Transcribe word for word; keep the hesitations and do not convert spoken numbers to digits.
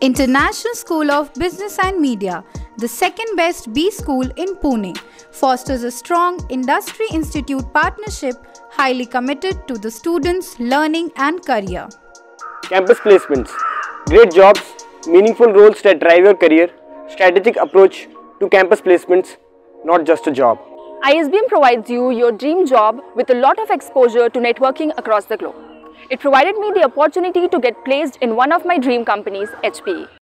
International School of Business and Media, the second best B school in Pune, fosters a strong industry institute partnership highly committed to the students' learning and career. Campus placements, great jobs, meaningful roles that drive your career, strategic approach to campus placements, not just a job. I S B and M provides you your dream job with a lot of exposure to networking across the globe. It provided me the opportunity to get placed in one of my dream companies, H P E.